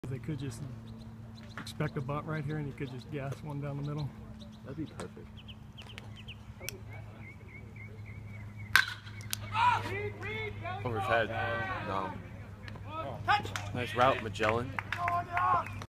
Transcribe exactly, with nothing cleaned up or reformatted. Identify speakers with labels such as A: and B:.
A: They could just expect a bunt right here, and you could just gas one down the middle.
B: That'd be perfect. Over his head. No. Nice route, Magellan.